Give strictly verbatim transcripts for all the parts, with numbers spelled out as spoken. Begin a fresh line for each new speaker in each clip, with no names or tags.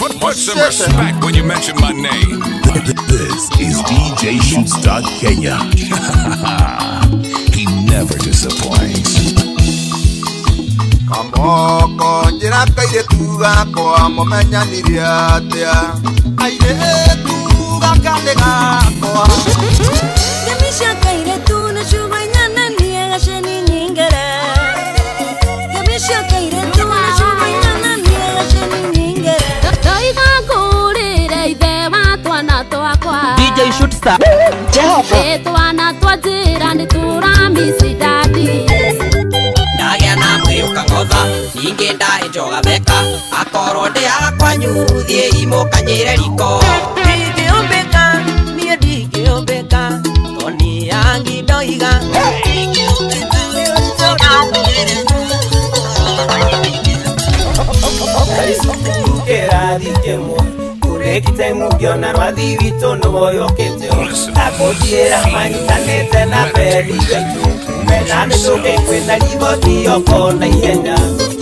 Put, put some respect when you mention my name.
This is D J Shoots Kenya. He never disappoints.
Kamoko njira kaire tuga kwa momenya niriatia aire tuga kandega kwa
Yamisha kaire tu na shubanya na niega sheni nyingere Yamisha kaire tu na shubanya na niega sheni nyingere Toiga kurire ide watwana twakwa
D J Shoots Star
Jehova Etwana twajira ni turamisi dadi
Nagia na mwiuka ngotha Ingenda ejoga beka Akoro ndea kwanyuthie imokanyire riko Ndingĩũmbĩka, niĩ ndingĩũmbĩka Toni yangi ndoiga Kurekite mugiona rwathi witũ nĩwoyokete Akũnjiĩra manyitanĩte na beri gaitu Mena nĩtũke kwĩna riboti yoko na ihenya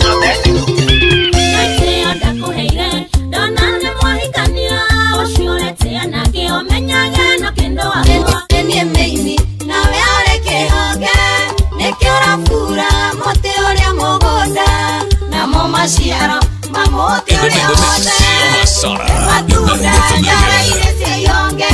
Naitĩo ndakũheire Ndona nĩ mwahikania Ũcio ũretia na kĩũmenyage no kĩndũ wakwa Niĩ meini nawe ũrĩ kĩhonge Nĩkĩo ũrabura mũtĩ ũrĩa mũgũnda Namo maciaro ma mũtĩ ũrĩa wothe Matunda njara-inĩ ciĩyonge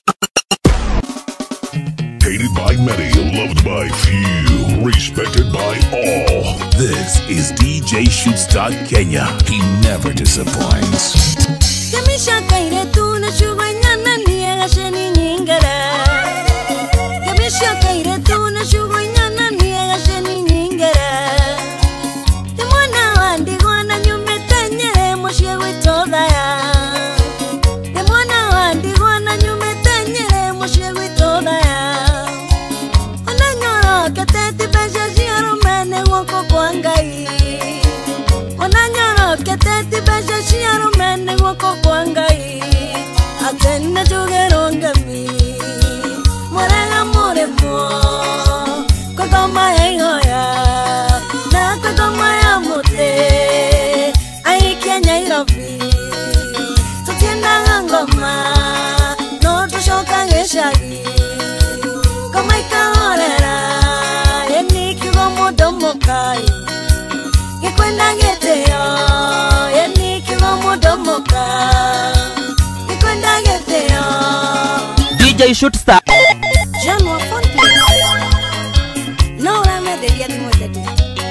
Hated by many, loved by few, respected by all. This is D J Shoots Kenya. He never disappoints.
Yamisha kaire tu na shubanya na niega sheni nyingere Yamisha kaire tu na shubanya na niega sheni nyingere Demona wandigwa na nyumete nyere moshie witodaya Demona wandigwa na nyumete nyere moshie witodaya Ona nyoro keteti besha shiaru mene wako kwa ngai Ona nyoro keteti besha shiaru mene wako kwa ngai Atene jugero ngami Morega moremo Kwa kama hengoya Na kwa kama ya mote Ai Kenya Nairobi Tutienda ngoma No tushoka ngeshagi Kama ikahorera Yeni kigo modomo kai Gikwenda geteo Yeni kigo modomo kai Gikwenda geteo
D J Shoots Star
Jean Wafonte No la me debía de muerte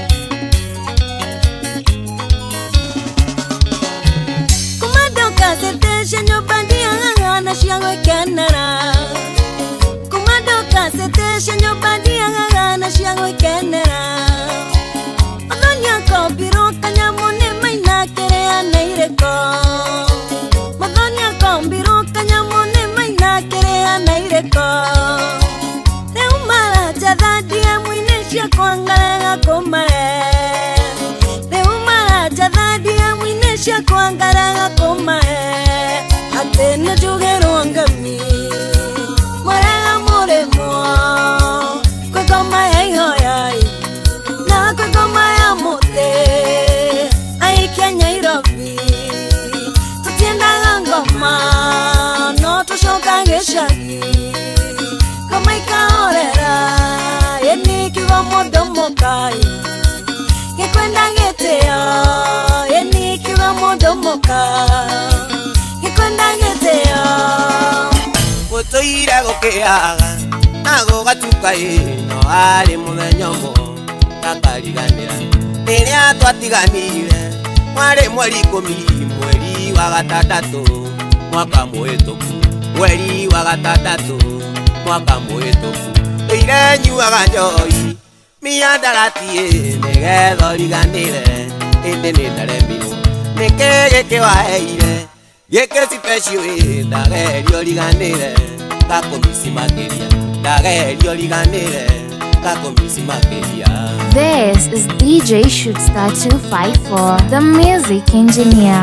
Kumado kasete shenyo bandia Ngana shiango ikenera Kumado kasete shenyo bandia Ngana shiango ikenera Odonya kompiro kanyamone maina kerea neireko Odonya kompiro kanyamone maina kerea neireko Reumara jadhadia mwinesha kuangalega kumare Reumara jadhadia mwinesha kuangalega kumare Atene jugero ngami Morega moremo Kwa kama hengoyai Na kwa kama ya mote Ai Kenya Nairobi Tutienda ngoma No tushoka ngeshagi Kama ikahorera Yeni kigo modomo kai Gikwenda geteo Yeni kigo modomo kai Gikwenda geteo
Gũtũire gũkĩaga na gũgatuka ĩno harĩ mũthenya ũmwe takariganĩra rĩrĩa twatiganire mwarĩ mweri ikũmi mweri wa gatandatũ mwaka mũhĩtũku mweri wa gatandatũ mwaka mũhĩtũku ndũire nyuaga njohi miandarati nĩgetha ũriganĩre ĩndĩ nĩ ndaremirwo nĩkĩ gĩkĩ waheire gĩkĩ special ndagerio ũriganĩre gakomisi makĩria ndagerio ũriganĩre gakomisi makĩria.
This is D J Shoots Star two five four, the music engineer.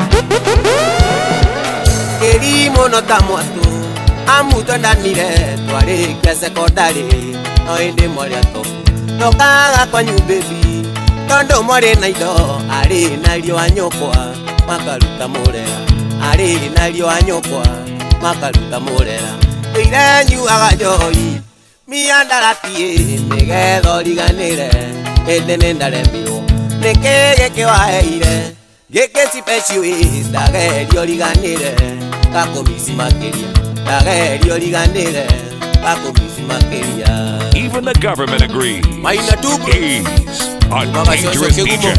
Kĩri mũno ta mwatũ amu twendanire twarĩkia secondary no ĩndĩ mwarĩ atobu ndokaga kwanyu baby tondũ mwarĩ na indo arĩ na riũa nyũkwa makaruta murera ari nalio anyokwa makaruta murera ire nyuaga njoi miandaratie nigetho riganire ende nindaremio nikege kiwaheire geke special ndagerio riganire kakomisi makiria ndagerio riganire kakomisi makiria.
Even the government agrees.
Maina tuku
He's a dangerous D J.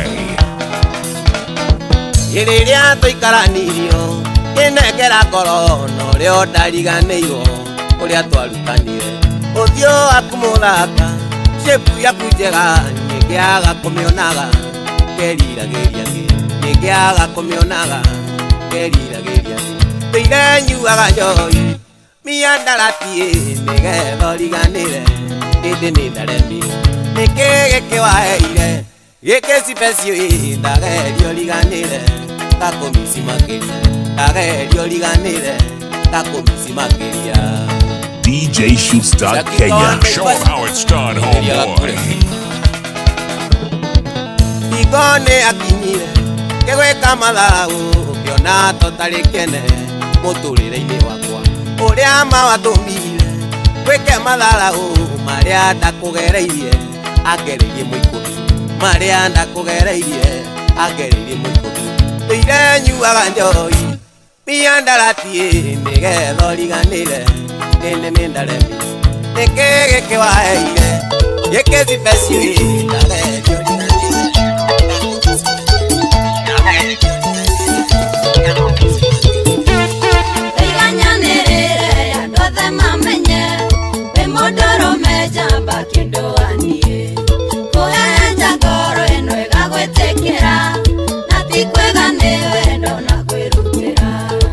Iriria tuikaranirio kinegera ngoro no rio ndariganirwo uria twarutanire uthio akumuraka shepu yaku njega ngiaga kumionaga keriragiria ngiaga kumionaga keriragiria ire nyuaga njoi miandaratie nigetho riganire indi nindaremi nikege kiwaheire geke special ndagerio riganire kakomisi makiria ndagerio riganire kakomisi makiria.
D J Shoots Kenya.
Show how it's done, homeboy.
Igone akinyire kegweka mathagu ukiona totarikene muturire-ini wakwa uria mawatumire gwike mathagu maria ndakugereirie agereirie muikumi maria ndakugereirie agereirie muikumi ire nyuaga njoi miandaratie nigetho riganire indi nindaremi nikege kiwaheire geke special ndagerio riganire
iganyanirire andothe mamenye bimodorome jamba kindoanie kuhenja ngoro ino igagwitikira na tikwega ni wendo na kwirutira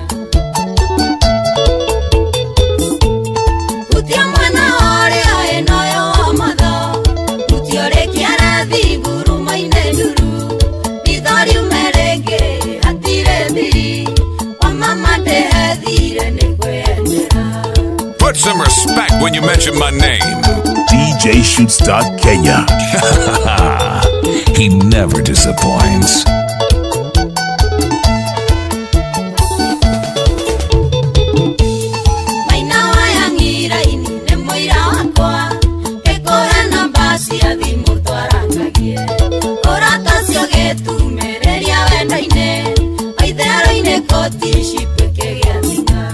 utia mwana uria inoyo matho utiorekia rathi nguruma-ine nduru ithori umerenge hatire thiri wamama ndehethire ni kwendera.
Put some respect when you mention my name.
D J Shoots Kenya. He never disappoints.
Maina wayangira ini ne moira wakwa ekora namba cia thimu twarangagie orata cio gitumereria wendo-ine aithero-ine koti cipike gia thina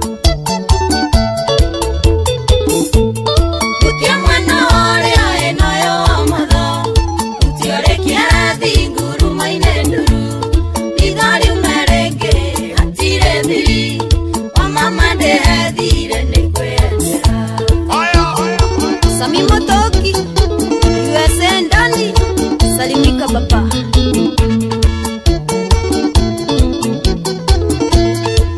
utia mwana uria inoyo wa matho utiorekia rathi nguruma-ine nduru ithori umerenge hatire thiri wamama ndehethire ni kwendera. Sami Motoki U S A ndani salimika baba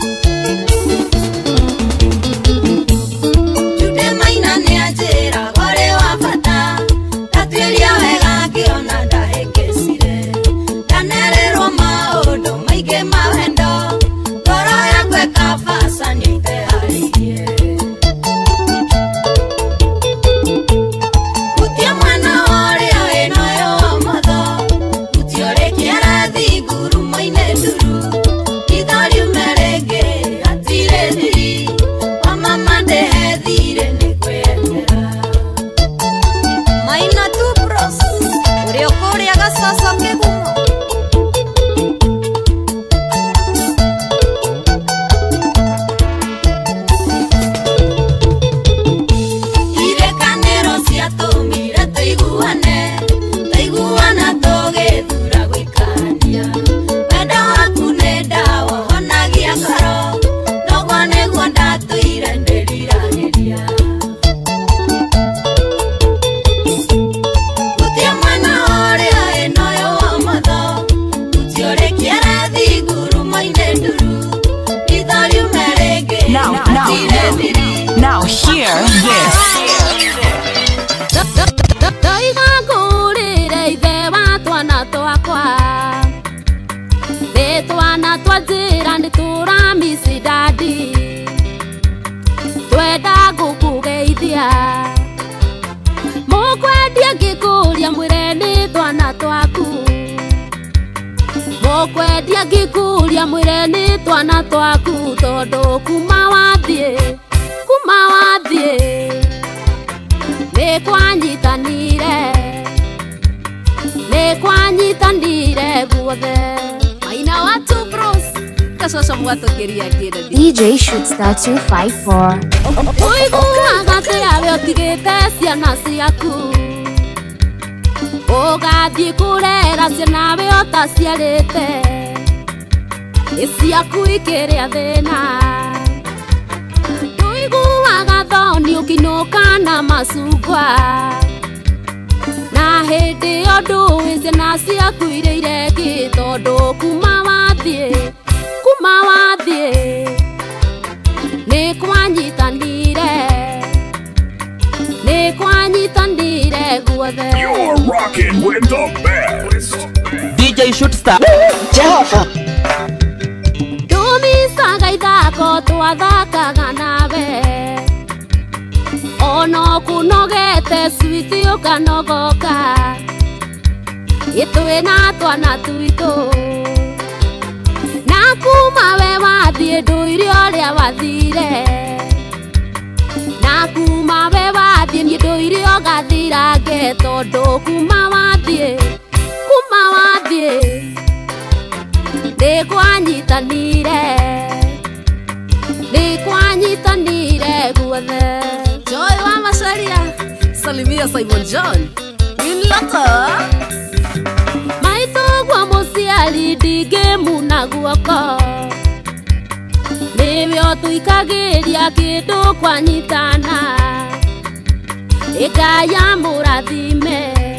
Ndiangĩkũria mwĩre nĩ twana twaku tondũ kuma wathiĩ kuma wathiĩ nĩ kwanyitanire nĩ kwanyitanire guothe Maina watu bros kacoca mwatũkĩria kĩrĩa
D J Shootstar two five four.
Ũiguaga atĩa we ũtigĩte ciana ciaku ũgathiĩ kũrera ciana we ũtaciarĩte Isiaku ikĩrĩa thĩna Ndũiguaga thoni ũkĩinũka na macungwa Na hĩndĩ ĩyo ndũĩ ciana ciaku irĩire kĩ tondũ kuma wathiĩ kuma wathiĩ nĩ kwanyitanire nĩ kwanyitanire guothe
You're rocking with the best.
D J Shootstar
Jehova
Tumisaga ithako twathakaga nawe Ono kunogete switi ukanogoka Itwe na twana tuitũ Na kuma we wathiĩ ndũire ũrĩa wathire Na kuma we wathiĩ niĩ ndũire ũgathirange tondũ kuma wathiĩ kuma wathiĩ nĩ kwanyitanire nĩ kwanyitanire guothe Joy wa Macharia Salimia Simon John Winlota Maitũguo mũciari ndingĩmuna guoko Nĩwe ũtũikagĩria kĩndũ kwanyitana Ĩkaya mũrathime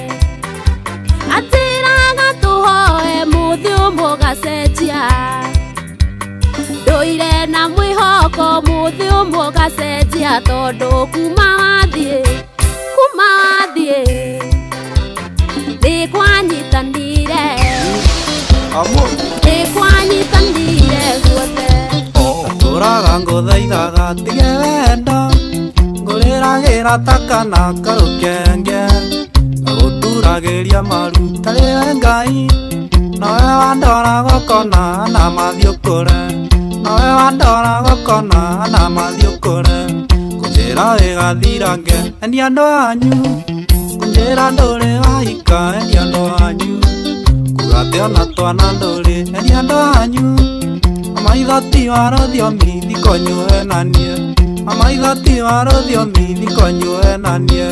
Atĩraga tũhoe mũthĩ ũmwe ũgacenjia Ndũire na mwĩhoko mũthĩ ũmwe ũgacenjia tondũ kuma wathiĩ kuma wathiĩ nĩ kwanyitanire nĩ kwanyitanire guothe
Tũraga ngũthaithaga tige wendo ngũrĩragĩra takana karũkenge Ngũturagĩria maruta rĩwe Ngai Nawe wandora gũkona na mathiũkũre Nawe wandora gũkona na mathiũkũre Kũnjĩra wĩgathirange endi andũ anyu Kũnjĩra ndũrĩ wahika endi andũ anyu Kugate ona twana ndũrĩ endi andũ anyu Amaitho ti wa rũthiomi thikonyue na niĩ Amaitho ti wa rũthiomi thikonyue na niĩ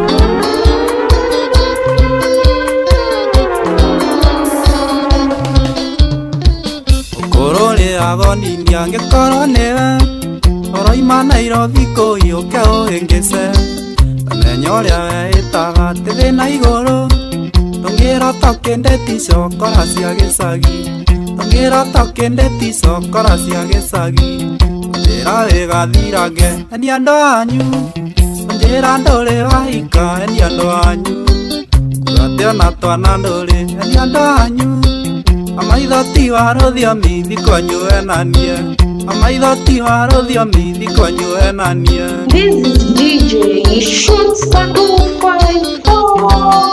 Ũkũrũrĩaga nini angĩkorwo nĩwe Ũroima Nairobi kũhiũke ũhĩngĩce Menya ũrĩa weĩtaga atĩ thĩna igũrũ Ndũngĩrota ũkĩndĩti cokora cia gĩcagi Ndũngĩrota ũkĩndĩti cokora cia gĩcagi Njĩra wĩgathirange endi andũ anyu Njĩra ndũrĩ wahika endi andũ anyu Kugate ona twana ndũrĩ endi andũ anyu Amaitho ti wa rũthiomi thikonyue na niĩ Amaitho ti wa rũthiomi thikonyue na niĩ
This is D J Shootstar two five four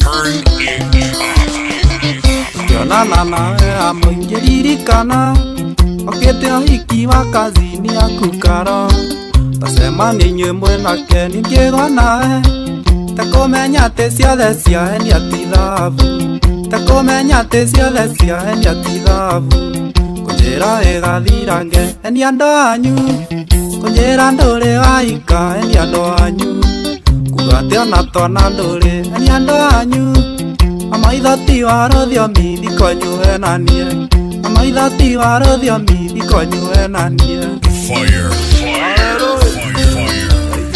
Kionana nawe amũingĩ ririkana Okĩte ũhiki wa kazini yaku karo Tacemania inyuĩ mwĩnake ningĩgwa nawe Takũmenya atĩ ciothe ciahenia ti thahabu Takũmenya atĩ ciothe ciahenia ti thahabu Kũnjĩra wĩgathirange endi andũ anyu Kũnjĩra ndũrĩ wahika endi andũ anyu Kugate ona twana ndũrĩ endi andũ anyu Amaitho ti wa rũthiomi thikonyue na niĩ Amaitho ti wa rũthiomi thikonyue na niĩ
Fire, fire, fire, fire.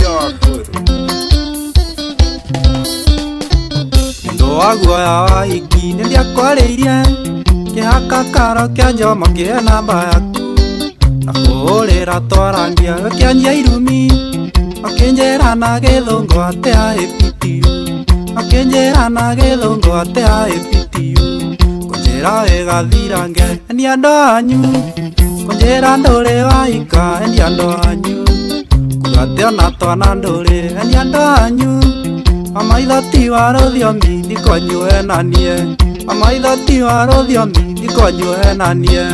Ndũ wa guoya wa hiki nĩndiakwarĩirie Kĩhaka karo kĩa njomo kĩhe namba yaku Na kũhũrĩra twarangia gĩkĩanjia irumi Akĩnjĩra na gĩthũngũ atĩ ahĩ P T U Akĩnjĩra na gĩthũngũ atĩ ahĩ P T U Kũnjĩra wĩgathirange endi andũ anyu Kũnjĩra ndũrĩ wahika endi andũ anyu Kugate ona twana ndũrĩ endi andũ anyu Amaitho ti wa rũthiomi thikonyue na niĩ Amaitho ti wa rũthiomi ikonyuenanie.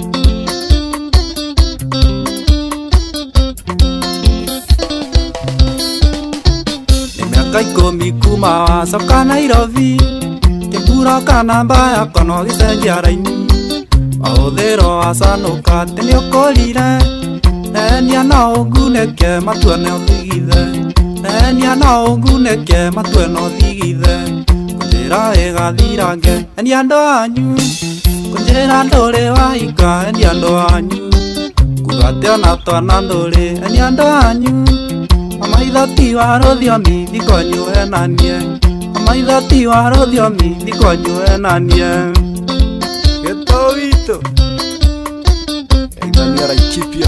Nĩ mĩaka ikũmi kuma wacoka Nairobi, kĩmbura kana mbaya kono gĩcenjia raini, mahũthĩro wacanũka atĩ nĩ ũkũrire, enia no ũngunĩke matue no ũthigithe, enia no ũngunĩke matue no ũthigithe, kũnjĩra ĩgathirange enia andũ anyu, kũnjĩra ndũrĩ wahika enia andũ anyu, kuga atĩ ona twana ndũrĩ enia andũ anyu, amaitho ti wa rũthiomi thikonyuenanie, amaitho ti wa rũthiomi thikonyuenanie. Gĩtũ witũ Ithania Laikipia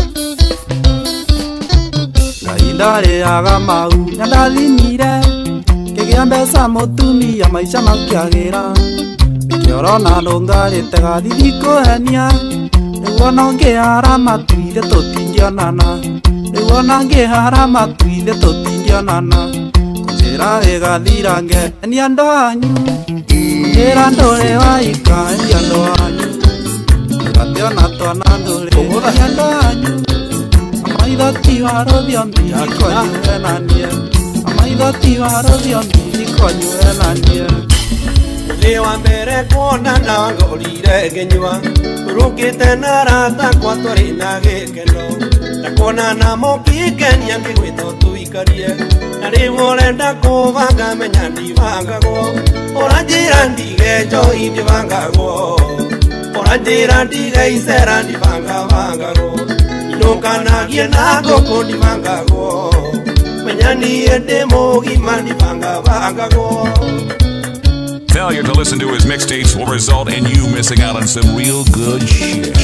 Ngai ndarĩaga mau na ndathinire, kĩgĩa mbeca mũtumia maica makĩagĩra, kĩorona ndũngarĩte gathithi kũhenia, nĩguo no ngĩhara matuithe tũtingĩonana, nĩguo no ngĩhara matuithe tũtingĩonana, kũnjĩra ĩgathirange enia andũ anyu, kũnjĩra ndũrĩ wahika enia andũ anyu, kũgatĩ ona twana ndũrĩ enia andũ anyu, amaitho ti wa rũthiomi ikonyuenanie, amaitho ti wa rũthiomi ikonyuenanie.
Nĩ wa mbere kuonana ngorire ngĩnyua, tũrũkĩte na arata akwa twarĩ na gĩkeno, na kuonana mũkĩngenia ngĩgwĩta tũikarie, na rĩu ũrenda kũbanga menya ndibangagwo, ũranjĩra ndige njohi ndibangagwo, ũranjĩra ndige icera ndibangabangagwo, inũkanagie na ngũkũ ndibangagwo, menya niĩ ndĩ mũgima ndibangabangagwo.
Failure to listen to his mixtapes will result in you missing out on some real good shit.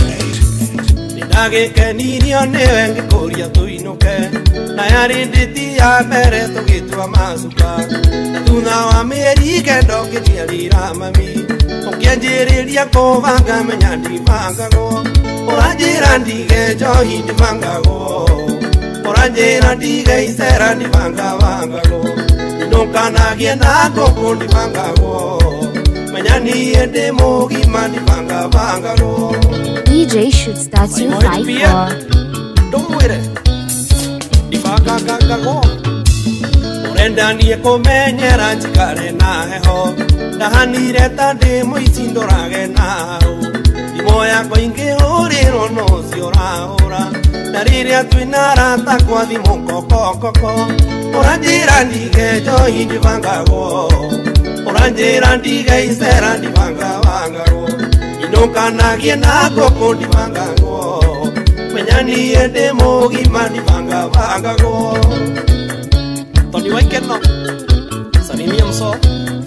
Nagĩkenirio nĩwe ngĩkũria tũinũke, na yarĩ ndĩti ya mbere tũgĩtua macuka, na thutha wa mĩeri kenda ũkĩniarĩra mami, ũkĩanjĩrĩria kũbanga menya ndibangagwo, ũranjĩra ndige njohi ndibangagwo, ũranjĩra ndige icera ndibangabangagwo, inũkanagie na ngũkũ ndibangagwo, menya niĩ ndĩ mũgima ndibangabangagwo.
D J Shootstar two five four.
Ndũmwĩre ndibangagwo, ũrenda niĩ kũmenyera njikare na heho, ndahanire ta ndĩ mũici ndũrage na hau, thimũ yakwa ingĩhũrĩrwo no ũcio ũrahũra, na rĩrĩa twĩna arata kwa thimũ kokokoko, ũranjĩra ndige njohi ndibangagwo, ũranjĩra ndige icera ndibangabangagwo, inũkanagie na ngũkũ ndibangagwo, menya niĩ ndĩ mũgima ndibangabangagwo. Tony Waikeno, salimia mso.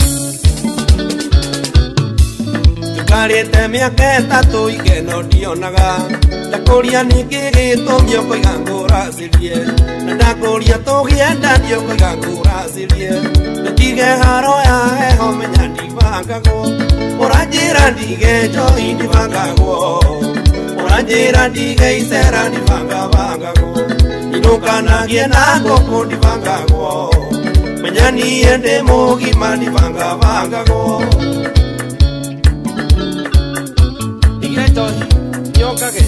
Tukarĩte mĩaka ĩtatũ ikeno ndionaga, ndakũria ningĩ gĩtũmi ũkoiga ngũracĩrie, na ndakũria tũgĩenda ndiokoiga ngũracĩrie, nĩtige haro ya heho menya ndibangagwo, ũranjĩra ndige njohi ndibangagwo, ũranjĩra ndige icera ndibangabangagwo, inũkanagie na ngũkũ ndibangagwo, menya niĩ ndĩ mũgima ndibangabangagwo. Ndige njohi nyongage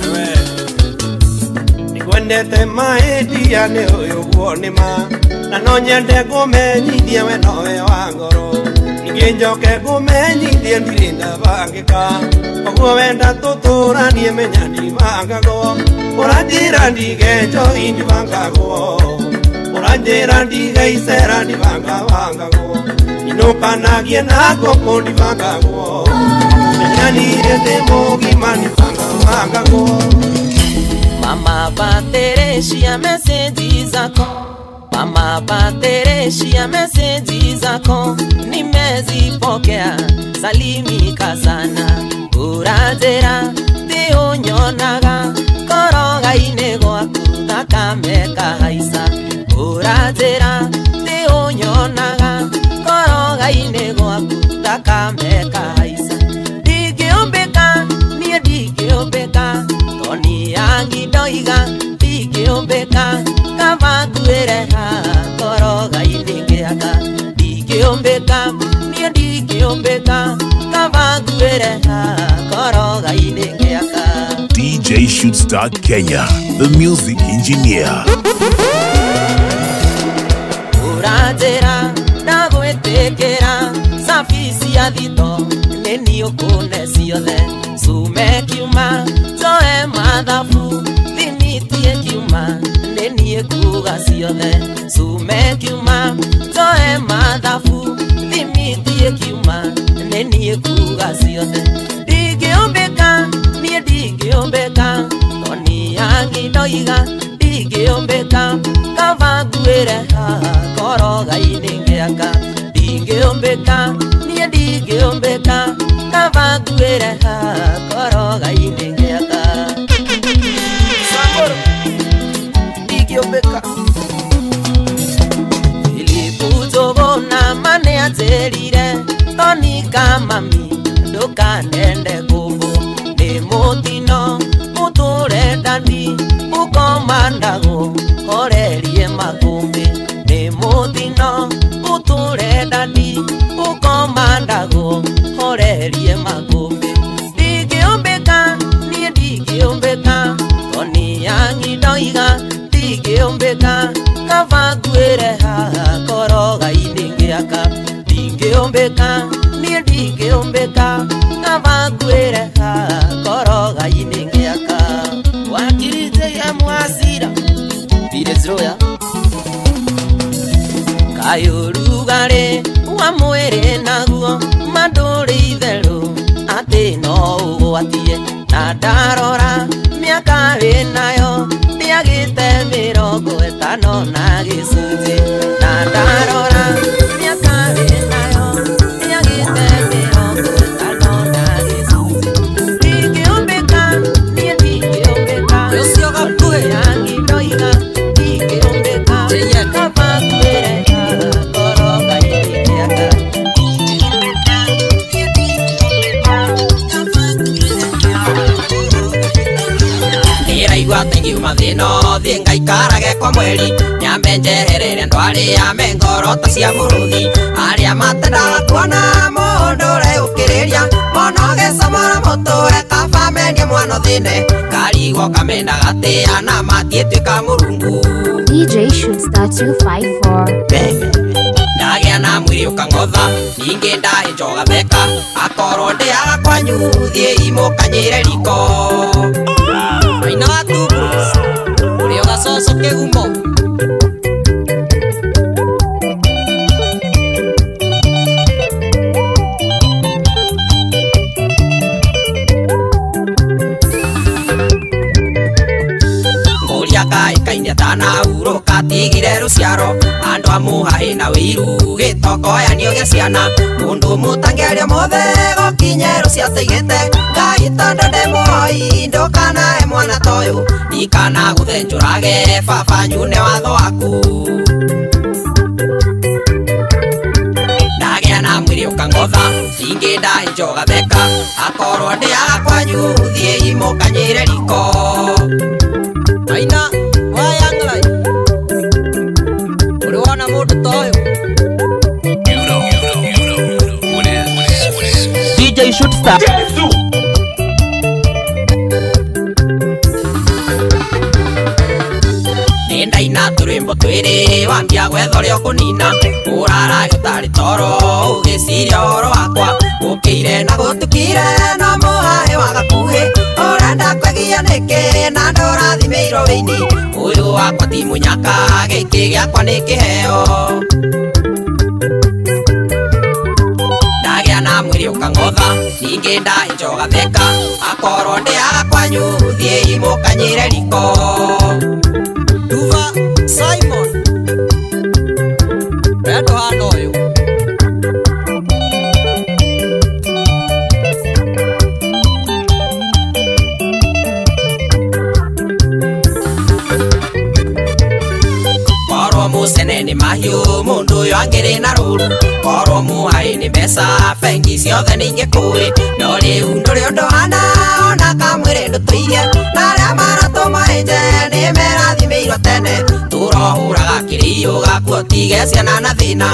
nĩkwendete mahĩndia nĩ ũyũ guo nĩma, na no nyende ngũmenyithie we nowe wa ngoro, ningĩ njoke ngũmenyithie ndirĩ ndabangĩka, ũguo wenda tũtũranie menya ndibangagwo, ũranjĩra ndige njohi ndibangagwo, ũranjĩra ndige icera ndibangabangagwo, inũkanagie na ngũkũ ndibangagwo, menya niĩ ndĩ mũgima ndibangabangagwo.
Mama Pateresia meseji zako, Mama Pateresia meseji zako, nimezipokea salimika sana, uranjĩra ti ũnyonaga koroga-inĩ gwaku thakame kahaica, uranjĩra ti ũnyonaga koroga-inĩ gwaku thakame kahaica, ndingĩũmbĩka niĩ ndingĩũmbĩka, Tony yangi ndoiga ndingĩũmbĩka, kaba nguĩre haha koroga-inĩ gĩaka, ndingĩũmbĩka niĩ ndingĩũmbĩka, kaba nguĩre haha
J Shoots Kenya, the music engineer.
Uratera na gwetekera safisi adito neni okone siothe sume kiuma toe madhafu dinitie kiuma neni ekuga siothe sume kiuma toe madhafu dinitie kiuma neni ekuga siothe digiombeka nie digiombeka oni yangi doiga digiombeka kavaguere koroga iningeaka digiombeka nie digiombeka kavaguere koroga iningeaka sabor digiombeka ilipuzobona mane aterire tonika mami ndokanende kubu ni mutino muture dandi ukomandago orerie makumbi ni mutino muture dandi ukomandago orerie makumbi digiombeka ni digiombeka oni yangi doiga digiombeka kavaguere koroga iningeaka digiombeka ni digiombeka kavaguere koroga iningeaka wakirite ya mwasira birezoya kayurugare wa mwere naguo mandore ithero ati no ugwatie na ndarora miaka winayo ndiagite mirongo etano na gicunji na ndarora miaka winayo ndiagite mirongo etano na gicunji digiombeka nie digiombeka yocio gakuhe yangi ndoiga digiombeka kavaguere koroga iningeaka niraigua tengiuma thino thie ngaikarage kwa mweri nyambe njeherere ndwari ya mengorota cia muruthi aria matendaga kuona mundu ureukiriria monogecamora mutue kavamendia mwana thine karigwo kamendaga atia na matietwika murungu
D J Shootstar two five four.
Nagia na mwiri ukangotha ninge ndahe njoga theka akorwo ndiaga kwanyu thie imukanyire riko aina watu urio gacoco kigumo ikaine tana uro katigire ruciaro andu amuhae na wiru gitokoyanio gia ciana mundu mutangeria mothe gokinye ruciatigite ngai tondu ndimoi ndukanae mwana toyu ikana guthenjurage baba nyune watho waku nagia na mwiri ukangotha ingi ndahe njoga theka akorwo ndiaga kwanyu thie imukanyire riko aina wayanglai uri wona mundu toyo D J Shootstar nindaina turimbo twiri wambia gwethoria kunina urara gutari toro ugiciria oro wakwa ukire na gutukire no muhae wagakuhi urenda kwegia niki na ndorathimeirwo wini uyu wakwa ti munyaka giki giakwa ni kiheo ndagia na mwiri ukangotha ningi ndahe njoga theka akorwo ndiaga kwanyu thie imukanyire riko Duva Simon Redo hanoyo Korwo musene ni mahiu mundu uyu angiri na ruru korwo muhai ni mbeca bengi ciothe ningikui no riu nduri undu hana ona kamwiri ndutuirie na aria maratuma enje ni merathimeirwo tene turohuraga kiriu gakuo tige ciana na thina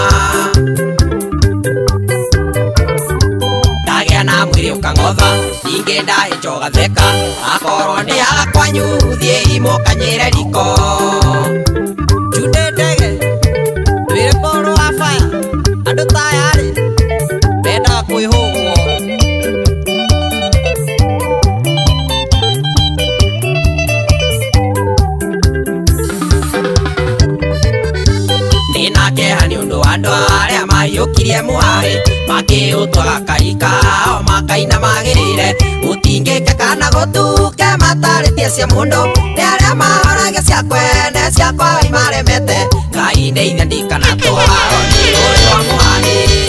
ndagia na mwiri ukangotha ningi ndahe njoga theka akorwo ndia wanyu thie imukanyire riko chudedege twire boro wa fire andu tayari benda kwihugwo ninakeha ni undu andu aria mayukirie muhari makiutwaga kaika o makaina magirire utingike kana gutuke mataritie cia mundu ni aria mahorage cia kwene cia kwao imaremete ngai ndeithia ndikana twao ni uri wa muhari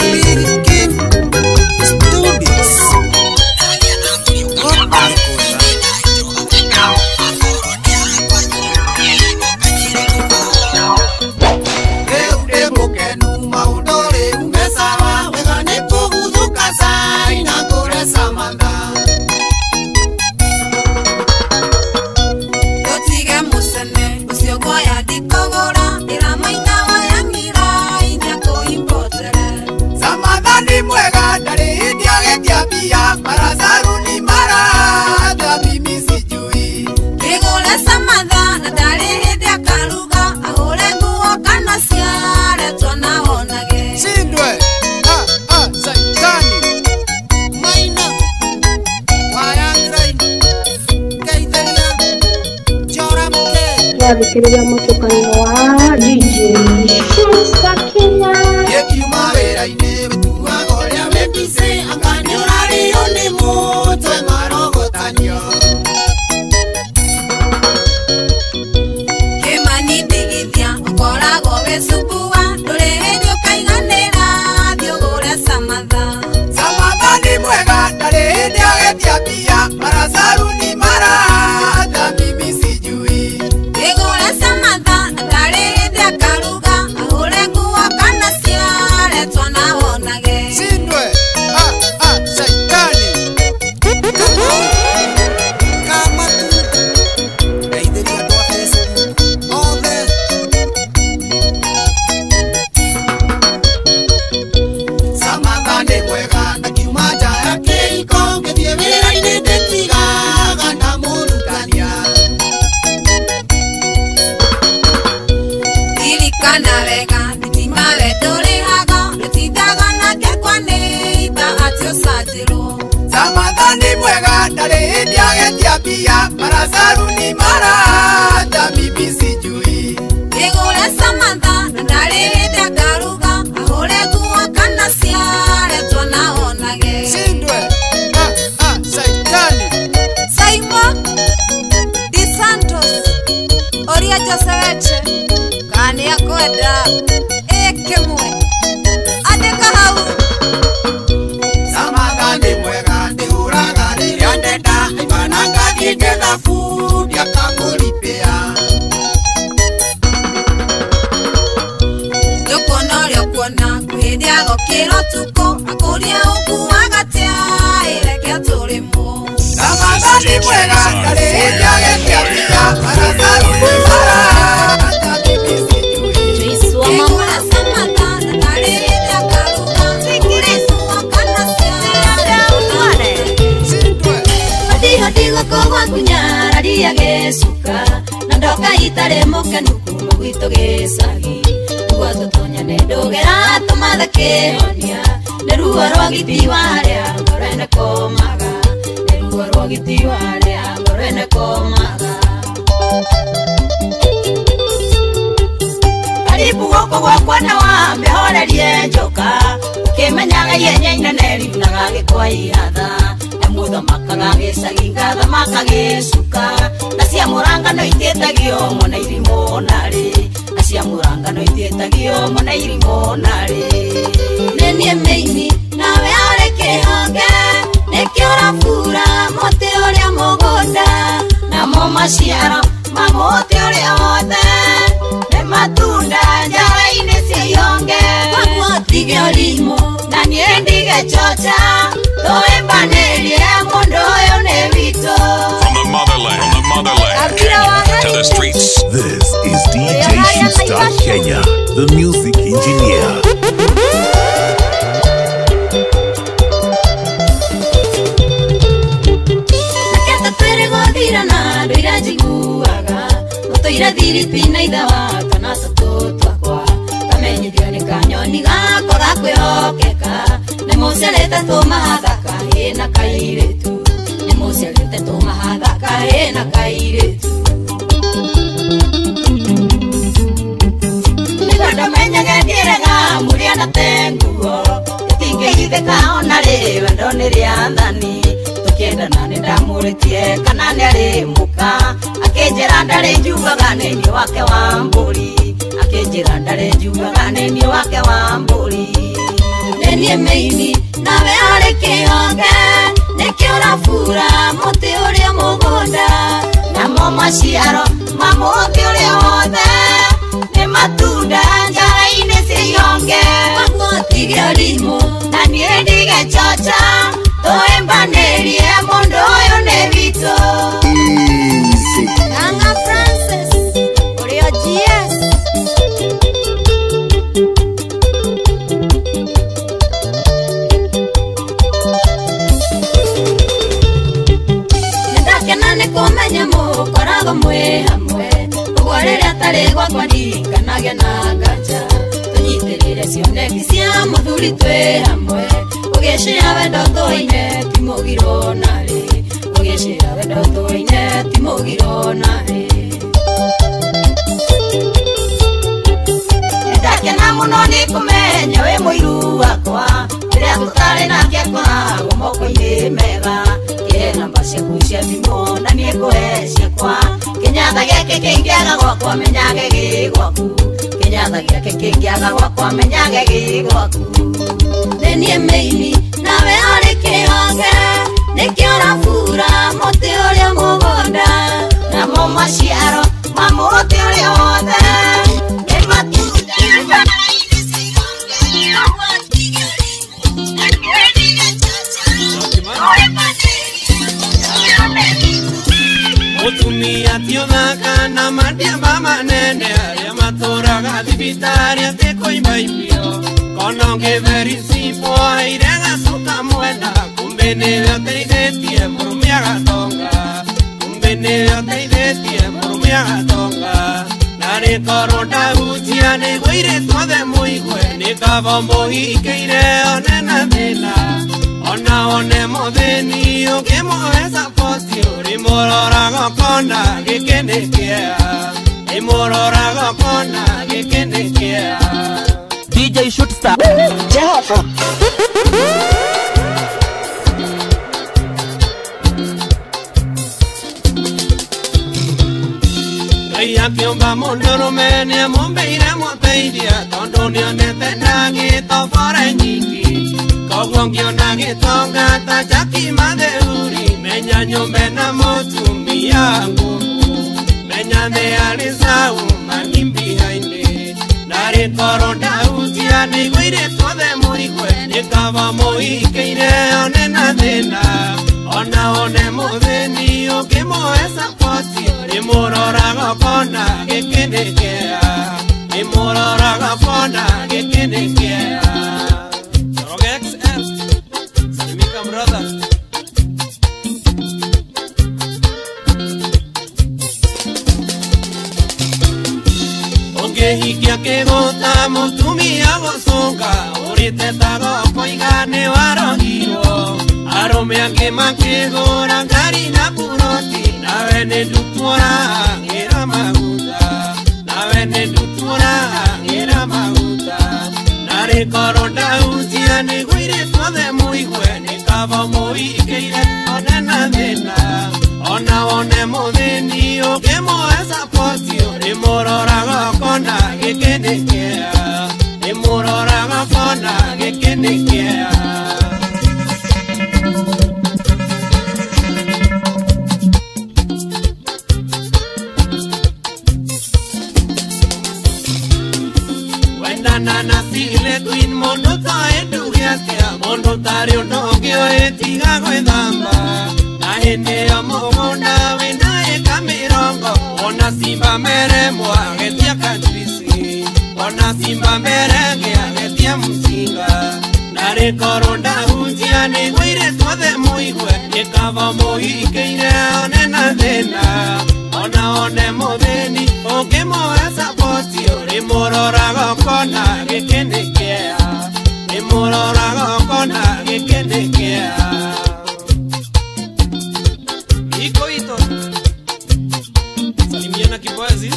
Thikiriria mutukanio wa D J Shoots Kenya.
Yekiuma wera-ini wetuaga uria wetice anga ni urario ni mutwe marogotanio
Kimani ndigithia ukoragwo wicukua nduri hindi ukaiganira thii ugure samatha
samatha ni mwega ndari hindi agetia mbia maracaru ni marata mimi sijui maracaru ni marata mimi sijui
igure samatha ndari hindi akaruga ahure nguo kana ciaretwo naonage
Sindwe ah ah saitani
Simon Di Santos Oria Joseweche kani akwenda ekemwe andika hau
samatha ni mwega ndihuraga riria ndenda imananga ngetha food yakamulipia
yokono lyokona kwithia gokiro tuko akuria ukuaga tia irekia turimo
samatha ni mwega ndari hindi agetia mbia maracaru ni marata mimi sijui
igure samatha ndari hindi akaruga ahure nguo kana ciaretwo
Sindwe
Hadiho ndigo kwa kunyara ria gecuka na ndoka itare mukenu kuma gwitu gicagi uguo tutonyane ndugera tumathe kihonia nĩ ruo rwa giti waria ngoro ene komaga nĩ ruo rwa giti waria ngoro ene komaga karibu gũkũ gwakwa na wambehorerie njoka ũkĩmenyaga ihenya inene riunaga gĩkwa ihatha muthomakaga gĩcagi ngathamaka gĩcuka na cia mũrangano itiĩtagio mona irimũ narĩ na cia mũrangano itiĩtagio mona irimũ narĩ nĩ niĩ mĩini nawe arĩ kĩhonge nĩkĩo ũrabura mũtĩ ũrĩa mũgũnda namo maciaro ma mũtĩ ũrĩa wothe nĩ matunda njara-inĩ cia ihonge koguo tige ũrimũ na niĩ ndigechocha tũĩmbanĩrie mũndũ ũyũ nĩ witũ
From the motherland, from the motherland to the streets.
This is D J Shoots Kenya, the music engineer.
Naketa twere godira na ndoira jigu toire thiripi na ithawa kana tũtũ twakwa kamenyithio nĩ kanyoni gakwa gakwĩhokeka nĩ mũciarĩte tũmahatha kahĩ na kairĩtu nĩ mũciarĩte tũmahatha kahĩ na kairĩtu nĩguo ndamenyage ndiĩrega mũrĩa na tenguo gĩtingĩhithĩka ona rĩ wendo nĩ rĩathani tũkĩendana nĩ ndamũrĩtie kana nĩ arĩ mũka akĩnjĩra ndarĩ njugaga nĩ niĩ wake wa mbũri akĩnjĩra ndarĩ njugaga nĩ niĩ wake wa mbũri nĩ niĩ mĩini nawe arĩ kĩonge nĩkĩo ũrabura mũtĩ ũrĩa mũgũnda namo maciaro ma mũtĩ ũrĩa wothe nĩ matunda njara-inĩ ciyonge magotige ũrimũ na niĩ ndigecoca tũĩmbanĩrie mũndũ ũyũ nĩ witũ Nanga Francis ũrĩa G S nĩndakena nĩ kũmenya mũkoragwo mwĩ hamwe ũguo rĩrĩa tarĩ gwakwa ndirikanagia na nganja tũnyitĩrĩre cioneki cia mũthuri twĩ hamwe ũgĩcĩra wendo tũine ti mũgiro narĩ ũgĩcĩra wendo tũine ti mũgiro narĩ nĩndakena mũno nĩ kũmenya wĩ mũiru wakwa rĩrĩa tũtarĩ nake akoragwo moko-inĩ mega kĩhe namba ciaku cia thimũ na niĩ ngũhe ciakwa kĩnyatha gĩkĩ kĩngĩaga gwakwa menyage gĩ gwaku kĩnyatha gĩake kĩngĩaga gwakwa menyage gĩ gwaku nĩ niĩ mĩini nawe arĩ kĩonge nĩkĩo ũrabura mũtĩ ũrĩa mũgũnda namo maciaro ma mũtĩ ũrĩa wothe nĩ matunda njara-inĩ ciyonge
mũtumia ti ũthaka na mandiamba manene arĩa matũraga thibitarĩ atĩ kũimbaimbio kono gĩtheri cipo aire gacuka mwena kumbe nĩwe ũteithĩtie mũrũme agatonga kumbe nĩwe ũteithĩtie mũrũme agatonga na rĩkorwo ndahunjia nĩguo irĩtu othe mũigwe nĩ kaba mũhingĩire one na thĩna ona one mũthĩni ũngĩmũhe sapoti ũrĩ mũroraga kona gĩkĩ nĩ kĩeha nĩ mũroraga kona gĩkĩ nĩ kĩeha D J Shootstar Jehova Ngai akĩũmba mũndũrũme nĩamũmbĩire mũteithia tondũ nĩonete ndagĩtobore nyingĩ koguo ngĩona gĩtonga ta Jackie Matheuri menya nyũmbe na mũtumia ngũkũ menya thĩ arĩ saũ manimbiha-inĩ na rĩkorwo ndahunjia nĩguo irĩtu othe mũigwe nĩ kaba mũhingĩire one na thĩna ona one mũthĩni ũngĩmũhe sapoti nĩ mũroraga kona gĩkĩ nĩ kĩeha nĩ mũroraga kona gĩkĩ nĩ kĩeha ũngĩhikia kĩgũta mũtumia gũcũnga ũrĩtetaga kũiga nĩ warogirwo arũme angĩ makĩgũra ngari na buroti nawe nĩ ndutu ũrahang'ĩra maguta nawe nĩ ndutu ũrahang'ĩra maguta na rĩkorwo ndahunjia nĩguo irĩtu othe mũigwe nĩ kaba mũhingĩire one na thĩna ona wone mũthĩni ũngĩmũhe sapoti ũrĩ mũroraga kona gĩkĩ nĩ kĩeha nĩ mũroraga kona gĩkĩ nĩ kĩeha wendana na Sile Queen mũndũ toĩ nduge atĩa mũndũ tarĩ ũndũ ũngĩ ũĩtiga gwĩthamba na hĩndĩ ĩyo mũgũnda wĩna ĩka mĩrongo ona simba mere mwagetia kanjirisi ona simba mere ngĩagetia mũcinga na rĩkorwo ndahunjia nĩguo irĩtu othe mũigwe nĩ kaba mũhingĩire one na thĩna ona one mũthĩni Salimiana Kibazi.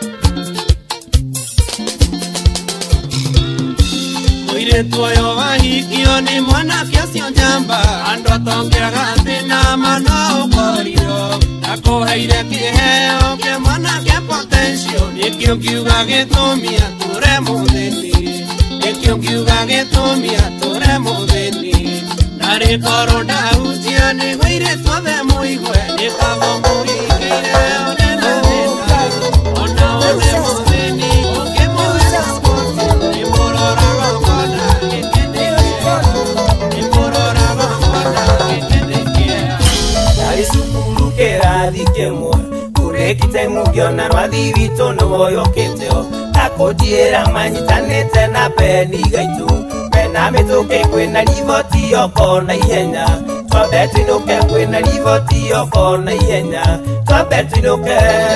Oire tuoyo wahikio ni mwanake acio njamba, andũ atongeraga thĩna mana ũkorirwo, akũheire kĩheo kĩa mwanake potential, nĩkĩo ngiuga gĩtũmi atũre mũthĩni, nĩkĩo ngiuga gĩtũmi atũre mũthĩni, na rĩkorwo ndahunjia nĩguo airĩtu othe mũigue, nĩ kaba mũhingĩre one na thĩna, ona one mũthĩni ũkĩmũhera spoti, nĩ mũroraga mwana gĩkĩndĩkĩa, nĩ mũroraga mwana gĩkĩndĩkĩa.
Arĩ cukuru kĩrathi kĩmwe kũrĩkĩte mũngĩona rwathi witũ nĩwoyũkĩteo, akũnjĩra manyitanĩte na peni gaitũ, mena mĩtũkĩ kwĩna riboti oko na ihenya, twambe tũinũke kwĩna riboti oko na ihenya, twambe tũinũke.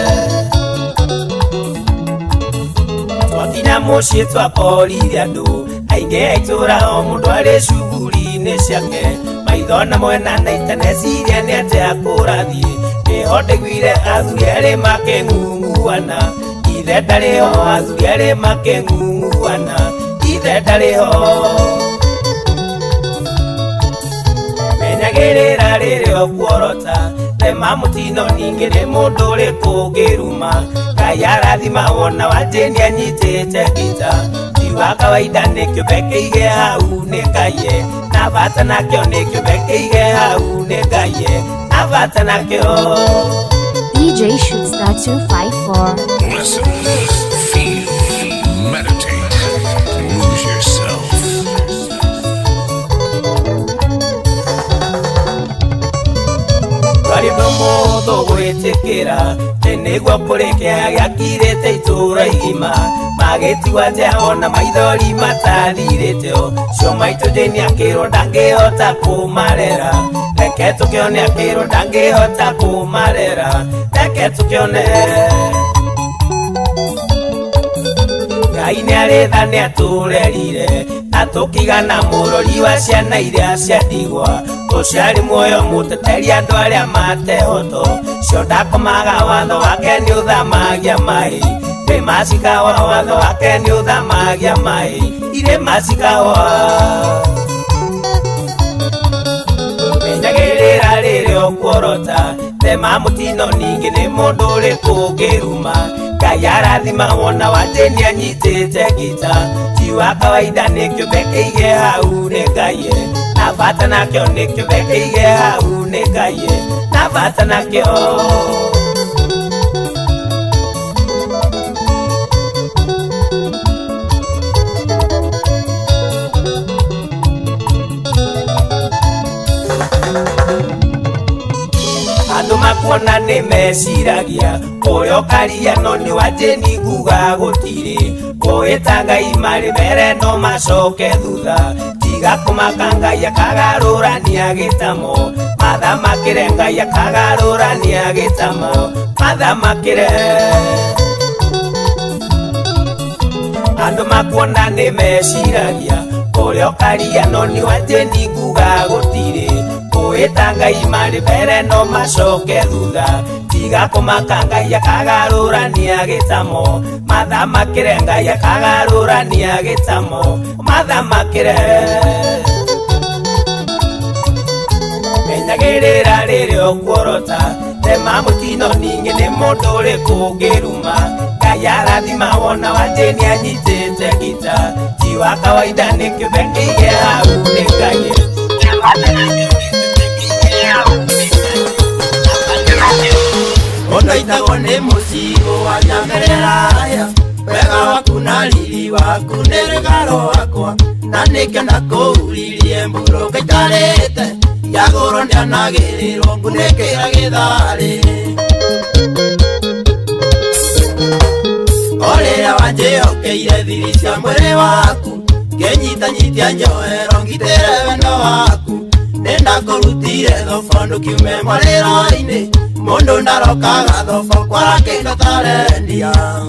Twakinya mũciĩ twakorire andũ aingĩ a itũra, o mũndũ arĩ cuguri-inĩ ciake, maitho na mwena na itaneciria nĩ atĩ akũrathiĩ, nĩho ndaiguire athuri erĩ makĩng'ung'uana, ithe ndarĩ ho, athuri erĩ makĩng'ung'uana, ithe ndarĩ ho. Menyagĩrĩra rĩrĩa ũkuorota, tema mũtino ningĩ nĩ mũndũ ũrĩkũ ũngĩruma, Ngai arathima wona wanjĩni anyitĩte gita, ti wa kawaida nĩ kĩũmbe kĩige hau nĩ Ngai, na bata nakĩo nĩ kĩũmbe kĩige hau nĩ Ngai, na bata nakĩo.
D J Shootstar two five four.
Listen, feel, meditate, lose yourself.
Twari mũndũ gwĩtĩkĩra, nĩguo kũrĩkĩa gĩakirĩte itũra igima, magĩtigwa nja ona maithori matathirĩteo, cio maitũ Jane akĩrwo ndangĩhota kũmarera, reke tũkĩone akĩrwo ndangĩhota kũmarera, reke tũkĩone. Ngai nĩarĩtha nĩatũrerire, na tũkĩgana mũrori wa ciana iria ciandigwa, tũciarĩ muoyo mũteteri andũ arĩa matehoto, cio ndakomaga watho wake nĩ ũthamagia mai, irĩma cikawa watho wake nĩ ũthamagia mai, irĩma cikawa. Menyagĩrĩra rĩrĩa ũkuorota, tema mũtino ningĩ nĩ mũndũ ũrĩkũ ũngĩruma, Ngai arathima wona wanjĩni anyitĩte gita, ti wa kawaida nĩ kĩũmbe kĩige hau nĩ Ngai, na bata nakĩo nĩ kĩũmbe kĩige hau nĩ Ngai, na bata nakĩo. Andũ makuona nĩ meciragia, ũrĩa ũkaria no nĩ wanjĩni nguga gũtirĩ, kwĩta Ngai marĩ mbere no macoke thutha, tiga kũmaka Ngai akagarũrania gĩtamo, mathamakĩre Ngai akagarũrania gĩtamo, mathamakĩre. Andũ makuona nĩ meciragia, ũrĩa ũkaria no nĩ wanjĩni nguga gũtirĩ, kwĩta Ngai marĩ mbere no macoke thutha, tiga kũmaka Ngai akagarũrania gĩtamo, mathamakĩre Ngai akagarũrania gĩtamo, mathamakĩre. Menyagĩrĩra rĩrĩa ũkuorota, tema mũtino ningĩ nĩ mũndũ ũrĩkũ ũngĩruma, Ngai arathima wona wanjĩni anyitĩte gita, ti wa kawaida nĩ kĩũmbe kĩige hau nĩ Ngai, na bata nakĩo nĩ kĩũmbe kĩige hau nĩ Ngai, na bata nakĩo.
Ũndaitagwo nĩ mũcigo wa nyamberera aya, wega waku na riri waku nĩ rũgaro wakwa, na nĩkĩo ndakũuririe mbũrũ ngaikarĩte, yagũrwo nĩanagĩrĩrwo ngunĩkĩra gĩtharĩ. O rĩrĩa wanjĩhokeire thiri cia mwĩrĩ waku, ngĩnyitanyitia njohero ngitĩre wendo waku, nĩndakũrutire thobo ndũkiume mwarĩro-inĩ, mũndũ ndarokaga thobo kwara kĩndũ tarendia.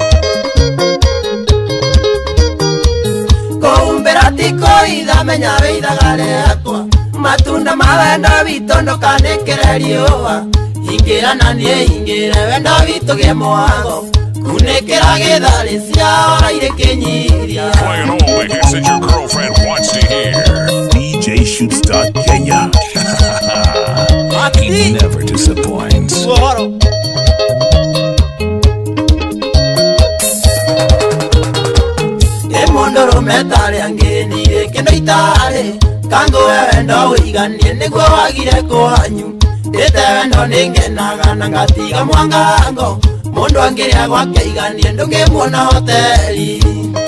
Kũhumbĩra ti kũitha menya wĩithaga rĩakwa, matunda ma wendo witũ ndũkanĩkĩre riũa,
ingira na nie ingire wendo witå gä mwago kunä ra gä tharä cia ora irä kä nyiria.
Playing all the hits that your girlfriend wants to hear. D J Shoots Kenya. He never disappoints.
Emondoro metare angenire kendo itare kango wendo wiganie niguo wagire kwanyu ite wendo ningenaga na ngatiga mwangango mundu angiria gwake iganie ndungimuona hoteli.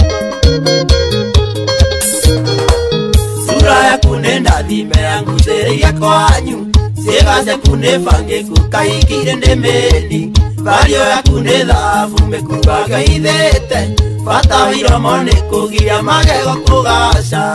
Sura yaku nĩ ndathime yangucĩrĩirie kwanyu ciĩga ciaku nĩ bangĩku kahingire ndĩmĩni vario yaku nĩ thahabu mĩkuga ngaithĩte bata wa iromo nĩ kũgia magego kũgaca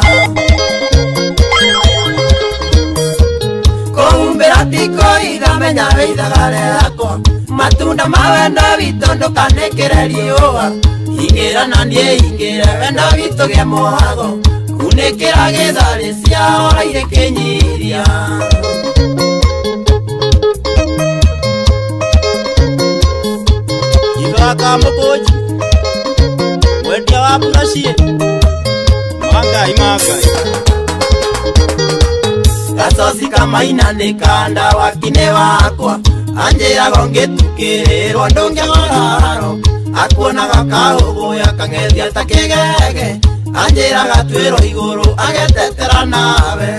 kũhumbĩra ti kũiga menya wĩithaga rĩakwa matunda ma wendo witũ ndũkanĩkĩre riũa ingĩra na niĩ ingĩre wendo witũ gĩa mwago kunä ra gä tharä cia ora irä kä nyiria.
Igaka mũkũnji mwendia wa buraciĩ mangai mangai
gacoci kamainanĩka ndawakinĩ wakwa anjĩrago ngĩtukĩrĩrwo ndũngĩgoraro akuonaga kahũgũya kang'ethia ta kĩgege anjĩraga twĩro igũrũ agetetera nawe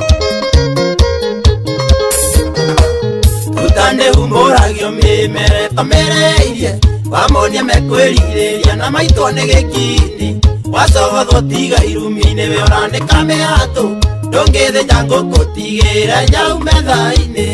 tutanĩhumbũragio mĩmere tamĩrĩirie wamonia mekwĩrirĩria na maitwo nĩ gĩkindi wacogothwo tiga irumi-inĩ we ũrandĩka mĩatũ ndũngĩthĩnja ngũkũ tigĩre nyau metha-inĩ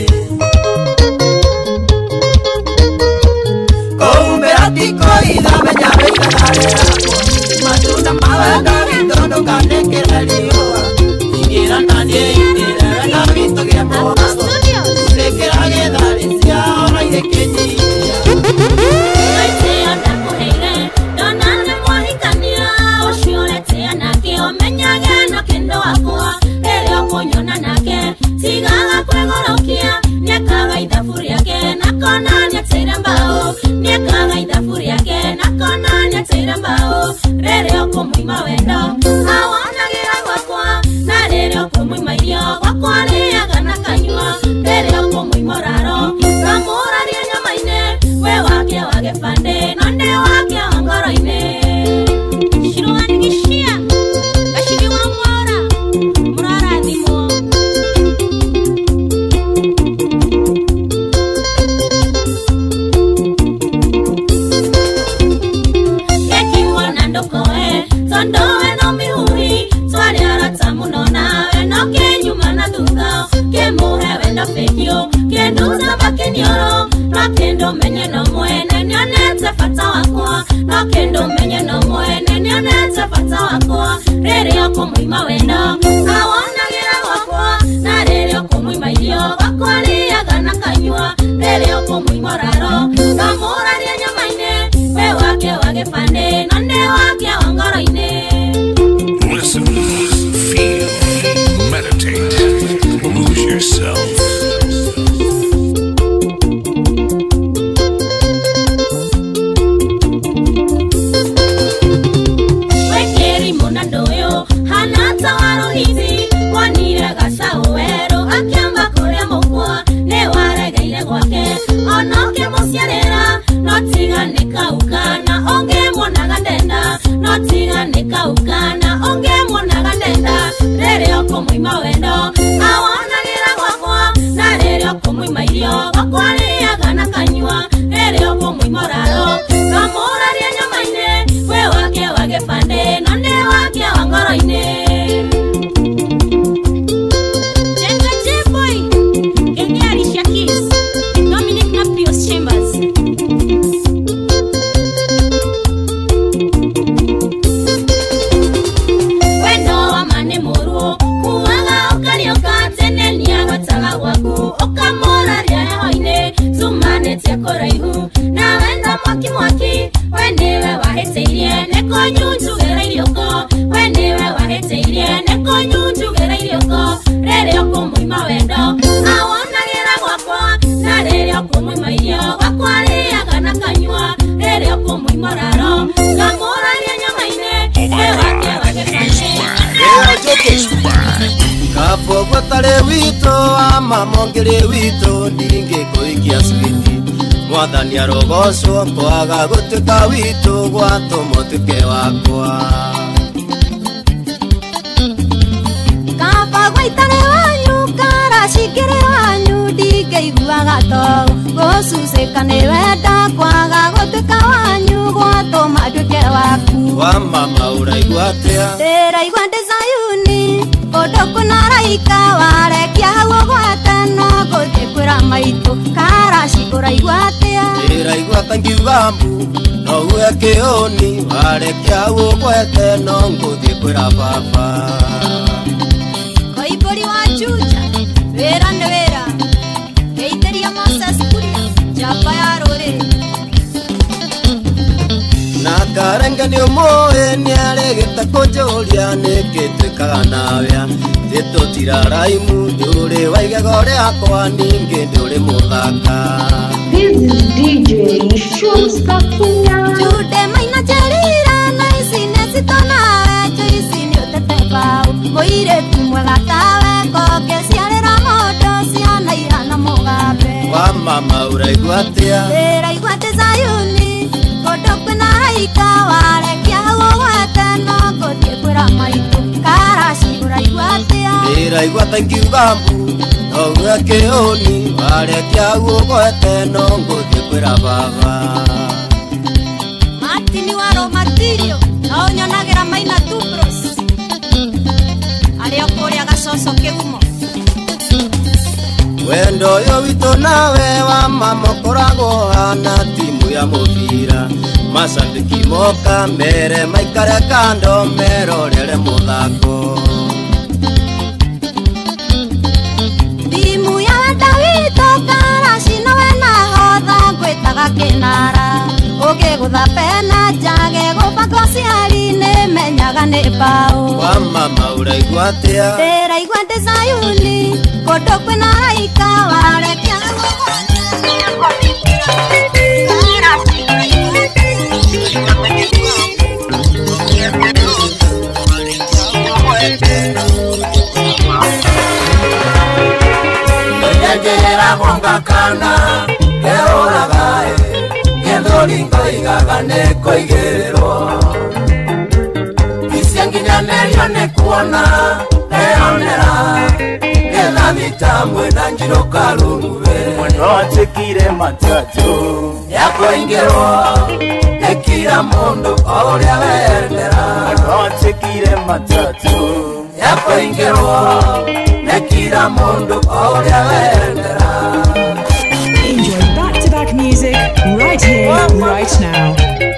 kũhumbĩra ti kũitha menya wĩithaga rĩakwa matunda ma wendo witũ ndũkanĩkĩre riũa ingĩra na niĩ ingĩre wendo witũ gĩa mwago kunĩkĩra gĩ tharĩ cia ora irĩ kä nyiria.
Wetĩa ndakũheire ndona nĩ mwahikania ũcio ũretĩa nake ũmenyage no kendo wakwa rĩrĩa ũkũnyona nake tigaga kwĩgũrũkia nĩakaga ithabu rĩake nakona nĩateire mbaũ nĩakaga ithabu rĩake nakona nĩateire mbaũ rĩrĩa ũkũmũima wendo awonagĩra gwakwa na rĩrĩa ũkũmũima irio gwakwa rĩaga na kanyua rĩrĩa ũkũmũima ũraro ngamũraria nyama-inĩ we wake wa gĩbandĩ no nĩ wake wa ngoro-inĩ ciruanigicia gacigi wa mwora mũrarathimwo gekiuo na ndũkoe tondũ we no mĩhuri twarĩ arata mũno nawe no kĩnyuma na thutha kĩmũhe wendo bĩkio kĩnduta makĩnioro no kĩndũ menye no mwene nĩonete bata wakwa no kĩndũ menye no mwene nĩonete bata wakwa rĩrĩa ũkũmũima wendo awonagĩra gwakwa na rĩrĩa ũkũmũima irio gwakwa rĩaga na kanyua rĩrĩa ũkũmũima ũraro ngamũraria nyama-inĩ we wake wa gĩbandĩ no nĩ wake wa ngoro-inĩ.
Listen, feel, meditate, lose yourself.
Wekeri mũnandũ ũyũ hana ta waruhithi wonire gacaũ werũ akĩamba kũrĩa mũkwa nĩ waregeire gwake ona ũkĩmũciarĩra no tiga nĩ kaukana ũngĩmuonaga ndenda no tiga nĩ kaukana ũngĩmuonaga ndenda rĩrĩa ũkũmũima wendo awonagĩra gwakwa na rĩrĩa ũkũmũima irio gwakwa rĩaga na kanyua rĩrĩa ũkũmũima ũraro ngamũraria nyama-inĩ we wake wa gĩbandĩ no nĩ wake wa ngoro-inĩ. Jenga J-Boy, Genge Alicia Keys, Dominic na Pius Chambers. Wendo wa mane mũruo kuaga ũkarĩũka tene nĩagataga gwaku ũkamũraria heho-inĩ tumanĩtie kũraihu na wendo mwaki mwaki we nĩwe wahĩtĩirie nĩkũnyunjugĩra iriũko we nĩwe wahĩtĩirie nĩkũnyunjugĩra iriũko rĩrĩa ũkũmũima wendo awonagĩra gwakwa na rĩrĩa
Kapo gwatare wito ama mongere wito ndinge koikia switi Mwathani arogocwo kwaga gutuika wito gwatumotuke wakwa
Kaba gwaitare wanyu karacikire wanyu ndingeiguaga to gucucikane wenda kwaga gutuika wanyu gwatuma nduike waku
Wa mama uraigua atia
ndiraigua ndi Zayuni kundu kuna raika warekia hau ugwate no nguthie kwira maitu karaci uraigua atia
ndiraigua ta ngiuga mbu no uge kiuni warekia hau ugwete no nguthie kwira baba
Koibori wa chucha wira ni wira geiteria Moses kuria jamba ya ruri
Na karenga ni umoe ni aregeta kujuria nikituikaga nawe Tito raimu nduri waigaga uri akwa ningi nduri muthaka
This is D J Shoots Kenya.
Jude maina jarira na isi nesitonawe Joisi ni utete bau Moire kumwega tawe koke ciarira mondo ciana ihana mugambe
Wa mama uraigua atia
ndiraigua ndi Zayuni kundu kwina raika warekia hau ugwete no nguthie kwira maitu karaci uraigua atia
ndiraigua ta ngiuga mbu no uge kiuni warekia hau ugwete no nguthie kwira baba
Martini waro Martirio no nyonagira maina tupros ario kuria gacoco kigumo
Wendo yo wito nawe wa mama koragwo hana timu ya mubira Masambiki moka mbere maikare kando merorere muthako
Timu ya Dawito karaci nowe nahodha ngwitaga kinara Ukigutha pena jage gubakwo ciari ni menyaga ni mbao
Wa mama uraigua atia
ndiraigua ndi Zayuni kundu kwina raika warekia
Ndegera gonga kana eoraga Ndolingo igaga neko igerero Isenginya nerio nekuona Eonera Nena vitamwe na njiro karumube
Mwendo chekire matatu
Yako ingero Ekira mundu Oria vendera
Mwendo chekire matatu
Yako ingero Ekira mundu Oria vendera
Enjoy back-to-back music right here, right now.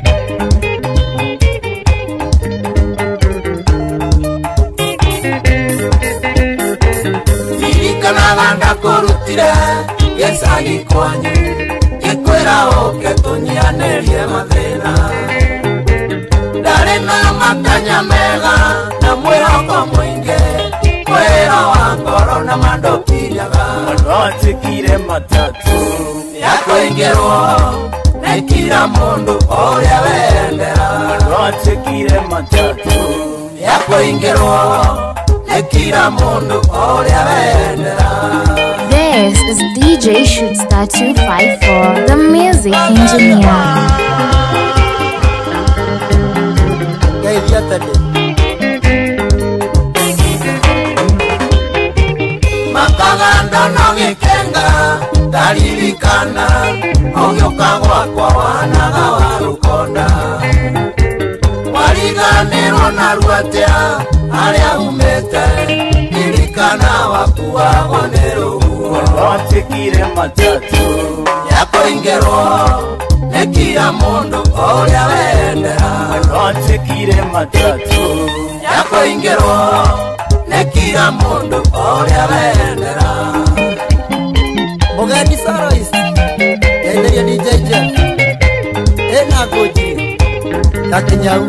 Irikanaga ndakurutire Yesagi kwanyu Gikwira oke tunyianerie mathina Ndari na matanya mega Na mwihoko mwingi Mwira wa ngoro na mandokinyaga
Mwendo chekire matatu
Yako ingirwo Nekira mundu oria wendera
Mwendo chekire matatu
Yako ingirwo Nekira mundu oria wendera
This is D J Shootstar two five four, the music engineer.
Geithia tene Makaganda no gikenga Ndaririkana Ogioka gwakwa wanaga wa rukonda Wariganirwo na ruatia Aria umete Irikana wakuagwo ni ruhuo
Mwendo chekire matatu
Yako ingirwo Nekira mundu oria wendera
Mwendo chekire matatu
Yako ingirwo Nekira mundu oria wendera Mugendi Sarois Enderia D J Jeff Ena Goji Kakinyau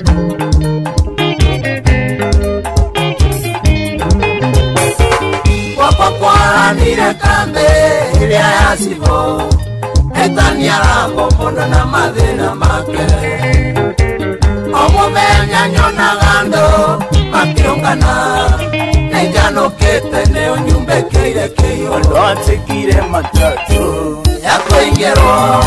Wapa kwaranire kambe Iria ya sibo Etania rango mondo na mathina make Omumenya nyona gando Makiongana Nĩnjanũkĩte nĩ ũnyumbĩkĩire kĩiyũ ndwatĩkire matatũ ya kũingĩrwo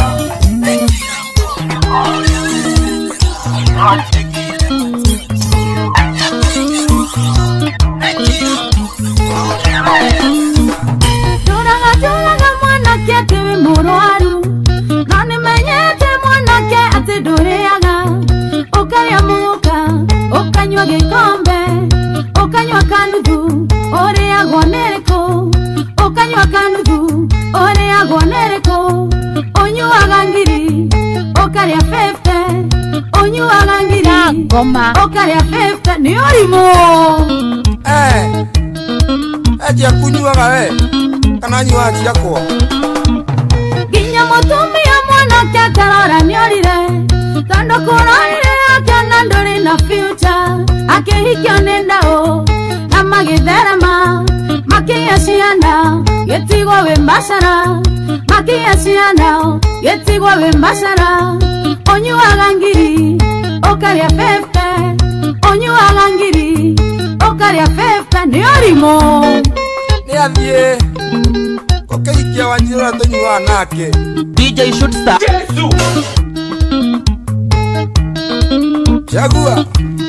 Tũraga tũraga mwanake atĩ wĩ mũrwaru no nĩmenyete mwanake atĩ ndũrĩaga ũkarĩa mũka ũkanyua gĩkombe ũkanyua kanuthu ũrĩagwo nĩrĩkũ ũkanyua kanuthu ũrĩagwo nĩrĩkũ ũnyuaga ngiri ũkarĩa fifty ũnyuaga ngiri ũkarĩa fifty nĩ ũrimũ
eh Aje kunyuaga we kana nyua ciakwa
Ginya mũtumia mwanake atarora nĩorire tondũ kũrorire yake na ndũrĩ na future akĩhikio nĩ ndaũ na magĩtherema makĩgĩa ciana gĩtigwo wĩ mbacara makĩgĩa ciana gĩtigwo wĩ mbacara ũnyuaga ngiri ũkarĩa fifty ũnyuaga ngiri ũkarĩa fifty nĩ ũrimũ
nĩ athiĩ ũkĩhikia Wanjiru ũrĩa tũnyuaga nake D J Shootstar Jesu Chagua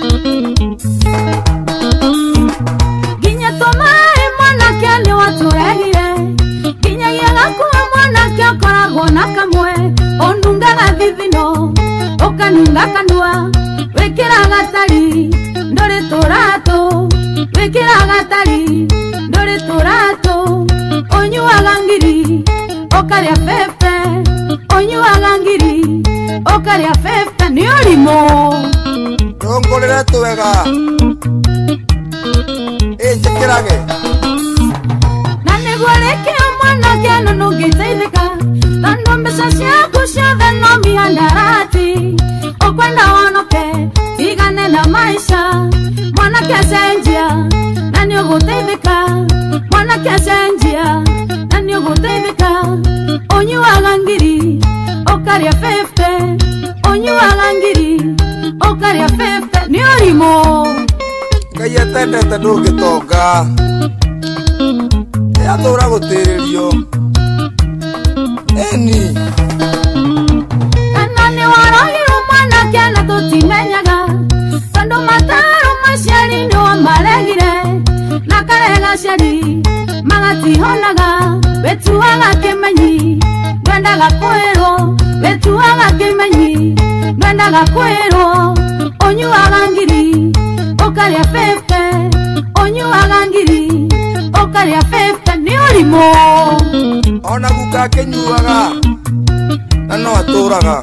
Ginya tũmaĩ mwanake nĩ watũregire Ginya gĩagakuo mwanake ũkoragwo na kamwe ũnungaga thithino ũkanunga kanua wĩkĩraga tari ndũrĩ tũratũ wĩkĩraga tari ndũrĩ tũratũ ũnyuaga ngiri ũkarĩa fifty ũnyuaga ngiri ũkarĩa fifty nĩ ũrimũ
ndongorere twega ĩnjĩkĩrage
na nĩguo rĩkĩo mwanake no ndũngĩteithĩka tondũ mbeca ciaku ciothe no mihandarati ũkwenda wonoke tigane na maica mwanake cenjia na nĩũgũteithĩka mwanake cenjia na nĩũgũteithĩka ũnyuaga ngiri ũkarĩa fifty ũnyuaga ngiri ũkarĩa fifty nĩ ũrimũ
Ngai atendete ndũngĩtonga yatũra gũtĩrĩrio eni
kana nĩwarogirwo mwanake na tũtimenyaga tondũ mataro maciari nĩwamaregire na karega ciari magatihonaga wetuaga kĩmenyi ndwendaga kwĩrwo wetuaga kĩmenyi ndwendaga kwĩrwo ũnyuaga ngiri ũkarĩa fifty ũnyuaga ngiri ũkarĩa fifty nĩ ũrimũ
ona guka akĩnyuaga na no atũraga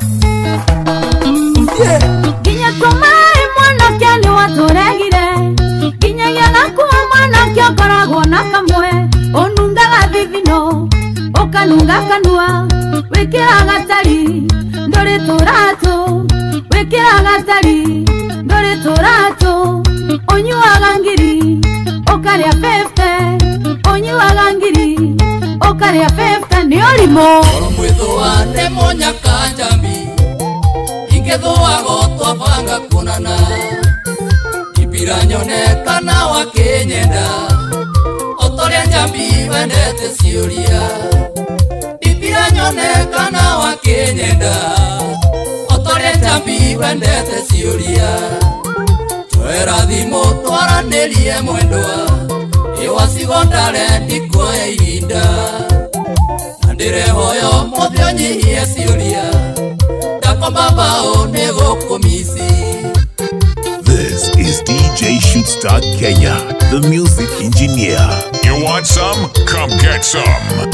Ginya tũmaĩ mwanake nĩ watũregire Ginya gĩagakuo mwanake ũkoragwo na kamwe ũnungaga thithino ũkanunga kanua wĩkĩraga tari ndũrĩ tũratũ wĩkĩraga tari ndũrĩ tũratũ ũnyuaga ngiri ũkarĩa fifty ũnyuaga ngiri ũkarĩa fifty nĩ ũrimũ
mwĩthũa nĩ mũnyaka njambi ingĩthũagwo twabanga kuonana kibira nyonekana wakĩnyenda otorĩa njambi wendete ciũria kibira nyonekana wakĩnyenda otorĩa njambi wendete ciũria twera thimũ twaranĩrie mwendwa ĩwacigo ndare ndikuoya ihinda na ndĩrehoyo mũthĩ ũnyihie ciũria ndakomba mbaũ nĩ gũkũmici.
This is D J Shootstar Kenya, the music engineer.
You want some? Come get some.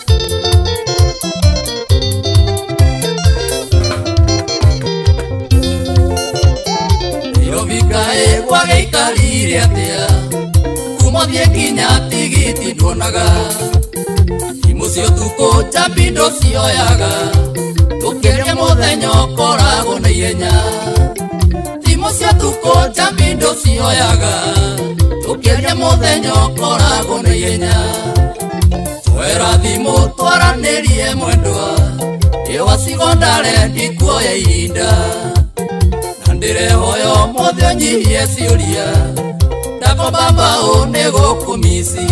Rovikae gwagĩikarire atĩa kumothie nginya tigiti nduonaga imũ cio tukũ njambi ndũcioyaga tũkĩrĩa mũthenya ũkoragwo na ihenya imũ cio tukũ njambi ndũcioyaga tũkĩrĩa mũthenya ũkoragwo na ihenya twera thimũ twaranĩrie mwendwa ĩwacigo ndare ndikuoya ihinda ndĩrehoyo mũthĩ ũnyihie ciũria Tako baba o nego kumisi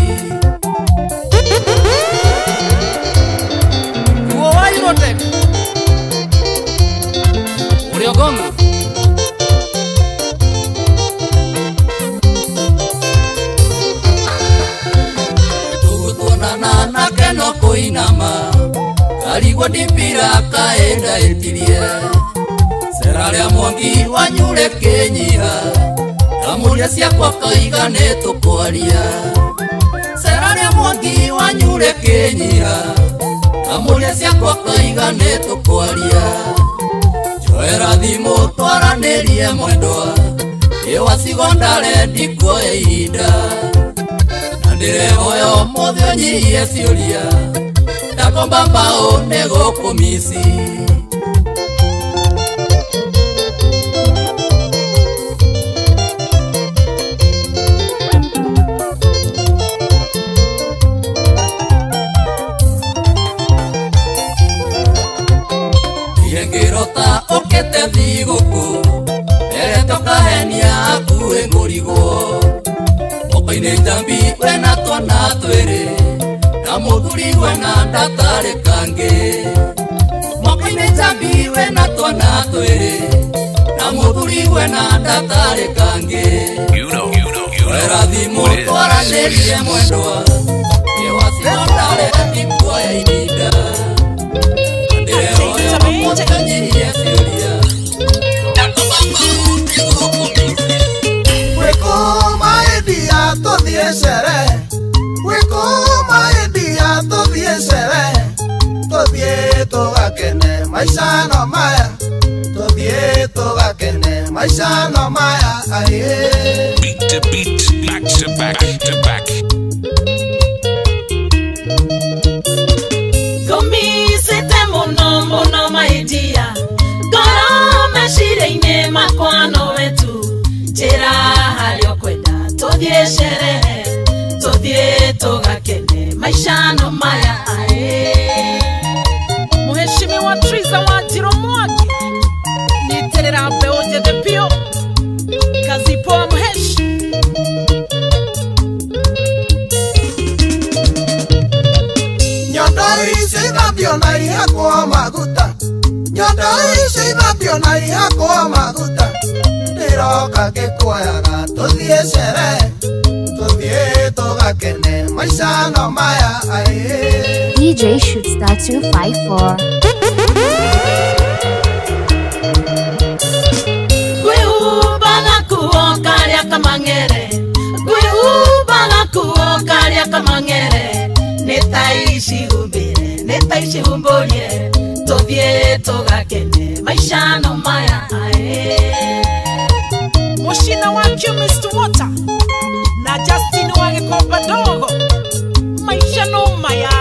Uwa irotek Uriogonga Tugutuonana na keno kuinama Karigwa dipira kaenda etirie Seralia mwangi wanyure kenyiha Kamuria siakwa kaigane tukwaria Seralia mwangi wanyure kenyiha Kamuria siakwa kaigane tukwaria Joera thimo twaranerie mwendwa Ewa sigondare ndikuoya ihinda Na ndirehoya mothe onyihie ciuria Ndakomba mbao nĩgũkũmisi Ngĩrota ũkĩte thigũkũ Erete ũkahenia akuĩ ngũrigwo Moko-inĩ njambi wena twana twĩrĩ Na mũthuri wena ndatarĩ kangĩ Moko-inĩ njambi wena twana twĩrĩ Na mũthuri wena ndatarĩ kangĩ Wera thimũ twaranĩrie mwendwa Ĩwaciondare ndikuoya ihinda
Wekoma edia todhie sherehe Wekoma edia todhie sherehe Todhie togakene maisha no maya Todhie togakene maisha no maya aye
Beat to beat, back to back to back
Gomisete mono mono maidia Goro mashire makwano wetu Jera halio kwenda Todhie sherehe Todhie togakene maisha no maya ae
Mheshimiwa Triza Wanjiru Mwangi Niterera Beoje de Pio Kazipo Mhesh
Nyondoi seibabio na ihako maguta Nyondoi seibabio na ihako maguta Niroka kikuayaga todhie sherehe Todhie togakene maisha no maya ae
D J Shootstar two five four.
Gwihubaga kuokaria kamangere Gwihubaga kuokaria kamangere Netaishi umbire, netaishi umborie Todhie togakene maisha no maya ae
Mushina wake Mister Water Na Justin wage kopa dogo Maisha no maya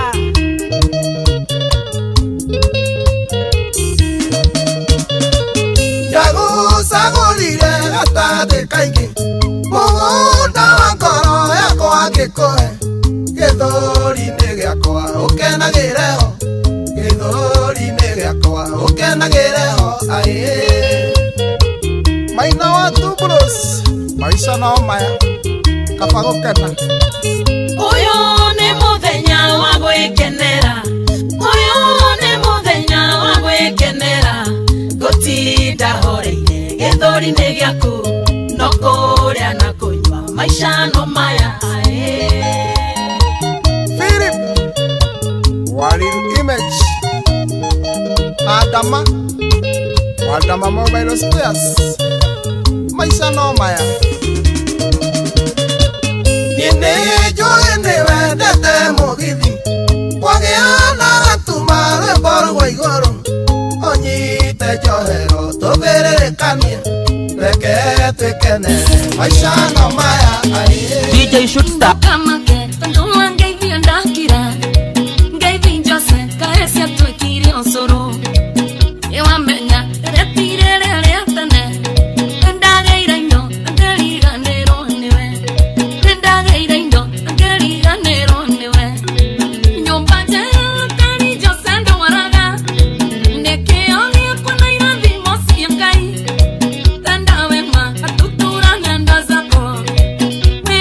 Yagu sagulire gata de kaigi Mugunda wa ngoro yakwa agĩkũhe Gĩthũri-inĩ gĩakwa ũkenagĩre ho Gĩthũri-inĩ gĩakwa ũkenagĩre ho aye Maina wa Tubros Maisha no maya Kaba gũkena
Uyu nĩ mũthenya wa gwĩkenera Uyu nĩ mũthenya wa gwĩkenera Gũtinda horeire gĩthũri-inĩ gĩaku No kũrĩa na kũnyua maisha no maya ae
Philip Waril Image Adama Adama Mobile Spares Maisha no maya Niene joe newe dete mugithi Wageana gatuma rwĩmbo rwa igũrũ Onyite njohero tũgĩrĩrĩkanie Reke twĩkenere maisha no maya aye
D J Shootstar
Tenda wema, atutura nyanda zako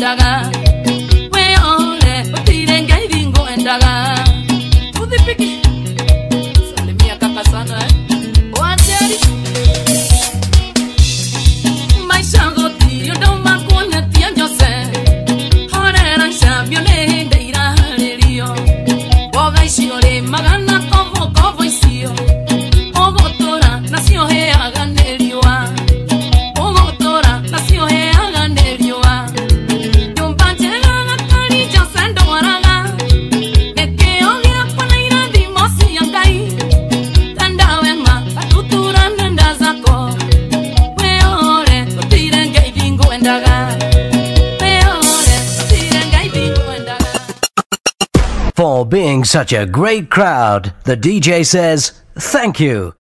endaga weore utire ngai bingo endaga udhipiki salimia kaka sana eh wajeri maisha goti yodo makona tia jose horera champione deira rio boga isiore magana kovo kovo isio ogotora nacio he aganeriwa ogotora nacio he aganeriwa jumba jega gakari jasendo waraga neke ogira kona iradi mosi yangai tanda wema atutura nenda zako weore utire ngai bingo endaga weore utire ngai bingo endaga.
For being such a great crowd, the D J says thank you.